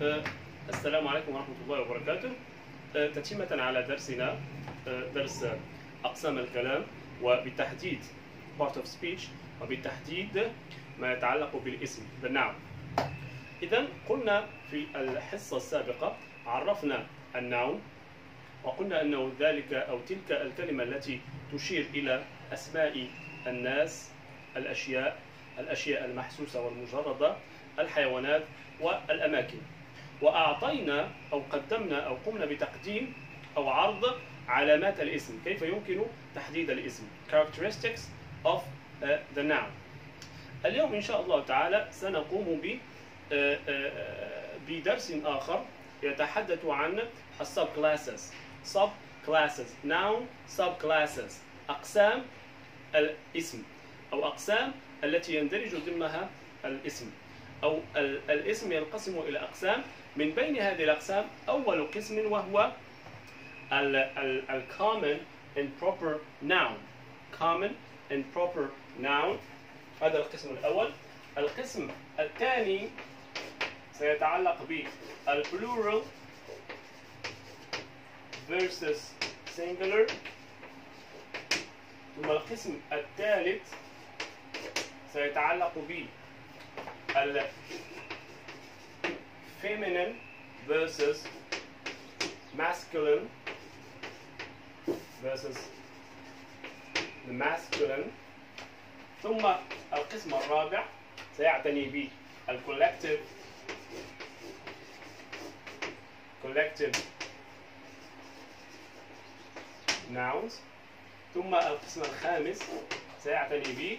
آه، السلام عليكم ورحمة الله وبركاته. تتمة على درسنا درس أقسام الكلام، وبالتحديد part of speech، وبالتحديد ما يتعلق بالاسم the noun. إذن قلنا في الحصة السابقة عرفنا الناون، وقلنا أنه ذلك أو تلك الكلمة التي تشير إلى أسماء الناس، الأشياء المحسوسة والمجردة، الحيوانات والأماكن. وأعطينا أو قدمنا أو قمنا بتقديم أو عرض علامات الاسم، كيف يمكن تحديد الاسم characteristics of the noun. اليوم إن شاء الله تعالى سنقوم بدرس آخر يتحدث عن السب كلاسز. sub classes noun sub classes أقسام الاسم أو أقسام التي يندرج ضمنها الاسم، أو الاسم ينقسم إلى أقسام. من بين هذه الأقسام أول قسم وهو ال common and proper noun. common and proper noun، هذا القسم الأول. القسم الثاني سيتعلق بال plural versus singular. ثم القسم الثالث سيتعلق بال feminine versus masculine the masculine. ثم القسم الرابع سيعتني بال collective nouns. ثم القسم الخامس سيعتني ب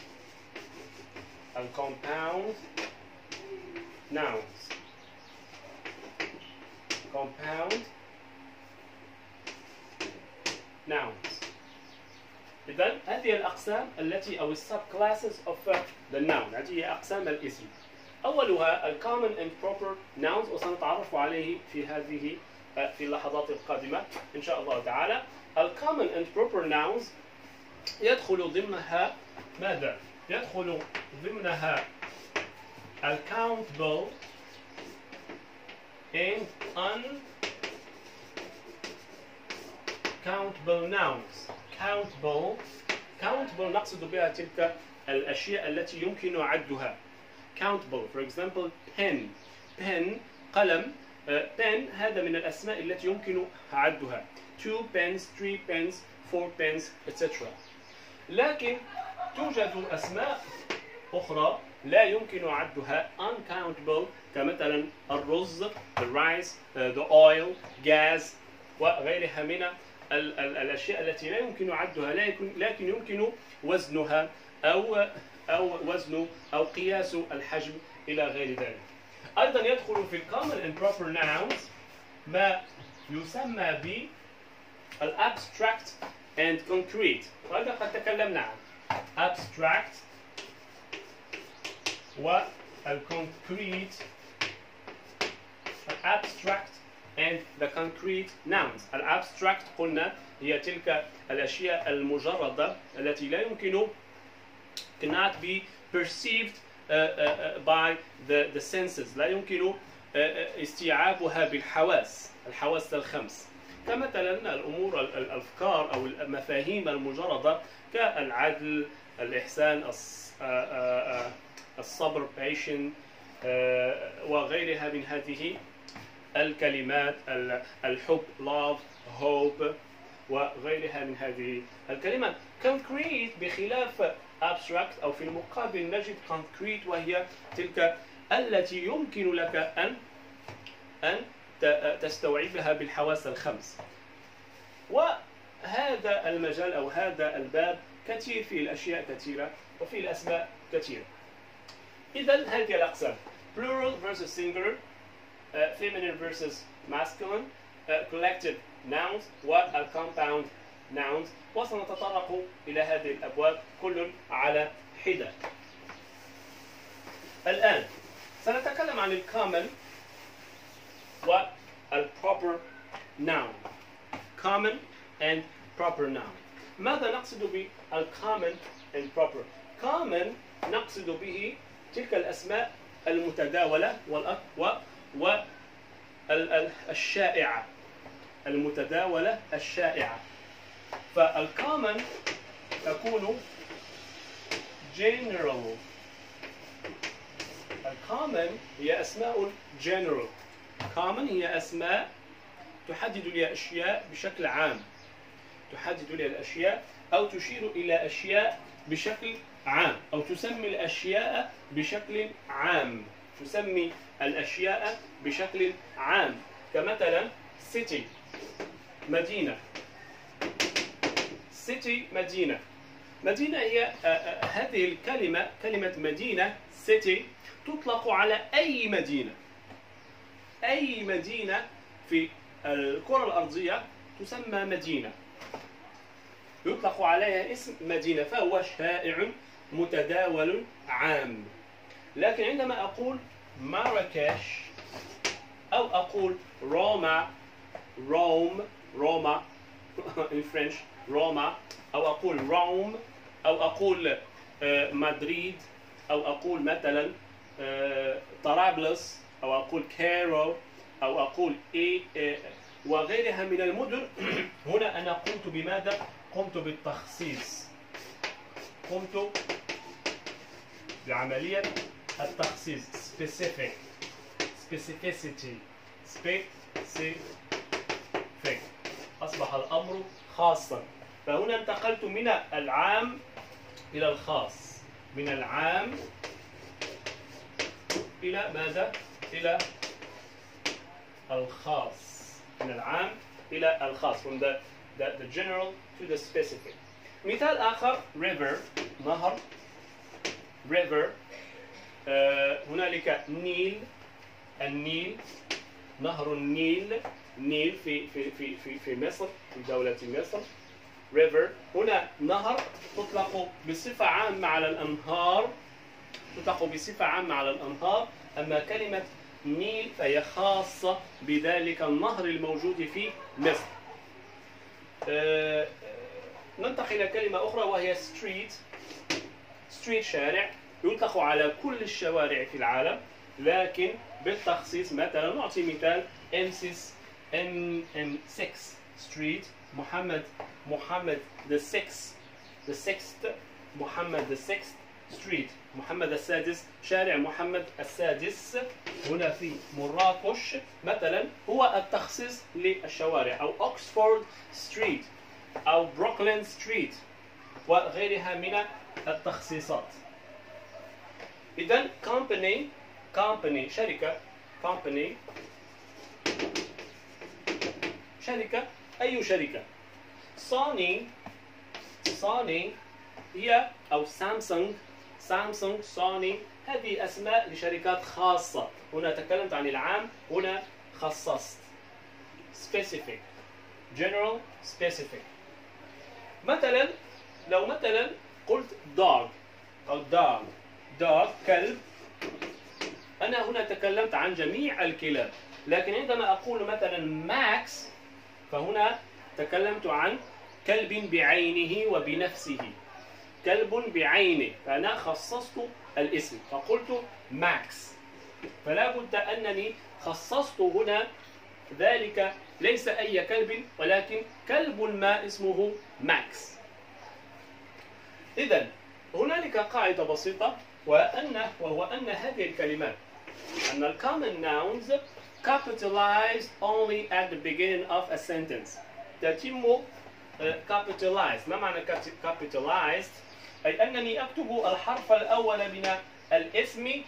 compound nouns. compound nouns. إذن هذه الأقسام التي أو السب classes of the noun، هذه هي أقسام الاسم. أولها ال common and proper nouns، وسنتعرف عليه في اللحظات القادمة إن شاء الله تعالى. ال common and proper nouns يدخل ضمنها ماذا؟ يدخل ضمنها ال countable and uncountable nouns. countable نقصد بها تلك الأشياء التي يمكن عدها. countable for example pen قلم. pen هذا من الأسماء التي يمكن عدها 2 pens 3 pens 4 pens etc. لكن توجد أسماء أخرى لا يمكن عدها uncountable، كمثلا الرز the rice the oil gas وغيرها من الأشياء التي لا يمكن عدها لكن يمكن وزنها أو وزن أو قياس الحجم إلى غير ذلك. أيضا يدخل في common and proper nouns ما يسمى ب abstract and concrete، وهذا قد تكلمنا عنه. abstract والconcrete. abstract and the concrete nouns. الابستراكت قلنا هي تلك الأشياء المجردة التي لا يمكن cannot be perceived by the senses، لا يمكن استيعابها بالحواس، الحواس الخمس، كمثلا الأمور الأفكار أو المفاهيم المجردة كالعدل الإحسان الصبر patient وغيرها من هذه الكلمات، الحب love hope وغيرها من هذه الكلمات. concrete بخلاف abstract أو في المقابل نجد concrete، وهي تلك التي يمكن لك أن تستوعبها بالحواس الخمس. وهذا المجال أو هذا الباب كثير، فيه الأشياء كثيرة وفيه الأسماء كثيرة. إذن هذه الأقسام plural versus singular feminine versus masculine collective nouns والcompound nouns. وسنتطرق إلى هذه الأبواب كل على حدة. الآن سنتكلم عن ال common وال proper noun. common and proper noun. ماذا نقصد بال common and proper؟ common نقصد به تلك الأسماء المتداولة والشائعة، المتداولة الشائعة. فالcommon تكون general. الcommon هي أسماء general. common هي أسماء تحدد لي أشياء بشكل عام، تحدد لي الأشياء أو تشير إلى أشياء بشكل عام، أو تسمي الأشياء بشكل عام، تسمي الأشياء بشكل عام. كمثلا city مدينة. city مدينة. مدينة هي هذه الكلمة، كلمة مدينة city، تطلق على أي مدينة. أي مدينة في الكرة الأرضية تسمى مدينة، يطلق عليها اسم مدينة، فهو شائع متداول عام. لكن عندما أقول مراكش أو أقول روما in French روما، أو أقول روم، أو أقول مدريد، أو أقول مثلا طرابلس، أو أقول كايرو، أو أقول وغيرها من المدن. هنا أنا قمت بماذا؟ قمت بالتخصيص، قمت بعملية التخصيص specificity. أصبح الأمر خاصا. فهنا انتقلت من العام إلى الخاص، من العام إلى ماذا؟ إلى الخاص، من العام إلى الخاص. From the general to the specific. مثال آخر river نهر. river هنالك نيل، النيل، نهر النيل، نيل في مصر، في دولة مصر. river هنا نهر تطلق بصفة عامة على الأنهار، تطلق بصفة عامة على الأنهار. أما كلمة نيل فهي خاصة بذلك النهر الموجود في مصر. ننتقل إلى كلمة أخرى وهي street. street شارع، يطلق على كل الشوارع في العالم، لكن بالتخصيص. مثلا نعطي مثال M6 street، محمد the sixth محمد the sixth street، محمد السادس، شارع محمد السادس هنا في مراكش مثلا، هو التخصيص للشوارع. أو أوكسفورد ستريت، أو بروكلين ستريت، وغيرها من التخصيصات. إذن company شركة، company شركة، أي شركة. سوني هي، أو سامسونج، سوني، هذه أسماء لشركات خاصة. هنا تكلمت عن العام، هنا خصصت specific، general specific. مثلا لو مثلا قلت dog أو dog كلب، أنا هنا تكلمت عن جميع الكلاب. لكن عندما أقول مثلا ماكس، فهنا تكلمت عن كلب بعينه وبنفسه، كلب بعينه، فأنا خصصت الاسم فقلت ماكس. فلا بد أنني خصصت هنا ذلك ليس أي كلب، ولكن كلب ما اسمه ماكس. إذن هنالك قاعدة بسيطة، وهو أن هذه الكلمات، أن ال common nouns capitalized only at the beginning of a sentence. تتم capitalized. ما معنى capitalized؟ أي أنني أكتب الحرف الأول من الاسم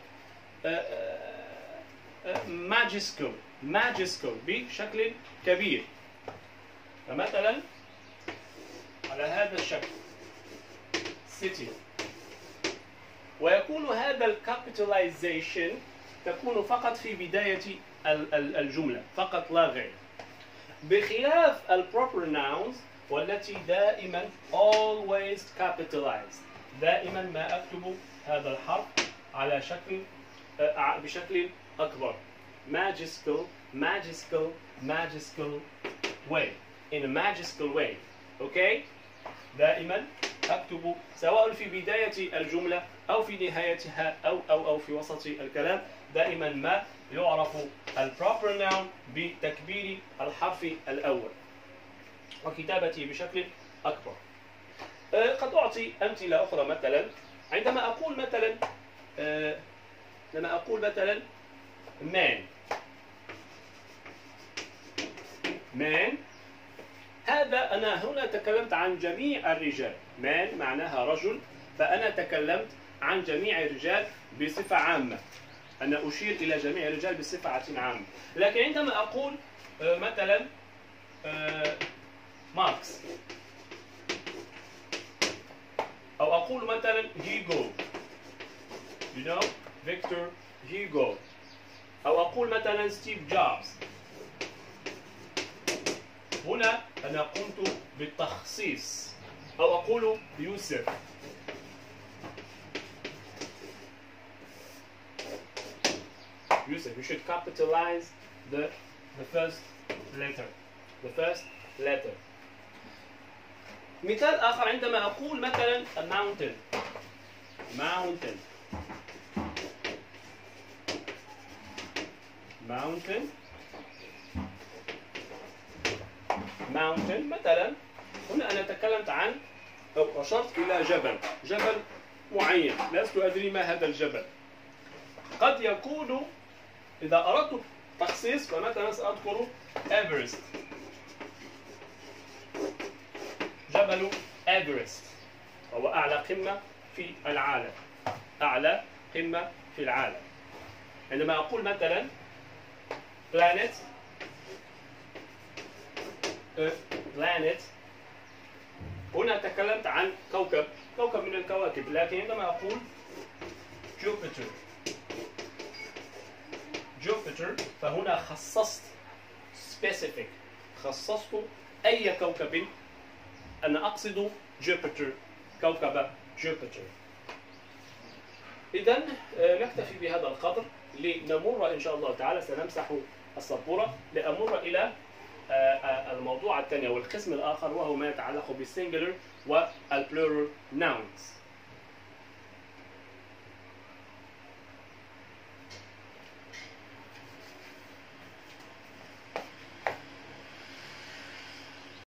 majuscule بشكل كبير. فمثلا على هذا الشكل city، ويكون هذا الكابيتاليزيشن تكون فقط في بداية الجملة فقط لا غير، بخلاف البروبر nouns والتي دائما always capitalized. دائما ما أكتب هذا الحرف على شكل بشكل أكبر، majuscule way, in a majuscule way. Okay؟ دائما أكتب سواء في بداية الجملة أو في نهايتها أو في وسط الكلام، دائما ما يعرف البروبر ناون بتكبير الحرف الأول وكتابته بشكل أكبر. قد أعطي أمثلة أخرى. مثلا عندما أقول مثلا man، هذا أنا هنا تكلمت عن جميع الرجال. man معناها رجل، فأنا تكلمت عن جميع الرجال بصفة عامة، أنا أشير إلى جميع الرجال بصفة عامة. لكن عندما أقول مثلا ماركس، أو أقول مثلا هيجو، فيكتور هيجو، أو أقول مثلا ستيف جوبز، هنا أنا قمت بالتخصيص. أو أقول يوسف، you should capitalize the first letter. مثال آخر، عندما أقول مثلا a mountain، مثلا هنا أنا تكلمت عن أو أشرت إلى جبل معين، لست أدري ما هذا الجبل. قد يكون إذا أردت تخصيص فمثلا سأذكر إيفرست، جبل إيفرست هو أعلى قمة في العالم. عندما أقول مثلا planet، هنا تكلمت عن كوكب من الكواكب. لكن عندما أقول جوبيتر فهنا خصصت أي كوكب، أنا أقصد جوبيتر، كوكب جوبيتر. إذن نكتفي بهذا القدر لنمر إن شاء الله تعالى، سنمسح السبورة لأمر إلى الموضوع الثاني والقسم الآخر، وهو ما يتعلق بالسنجلر والبلورال ناونز.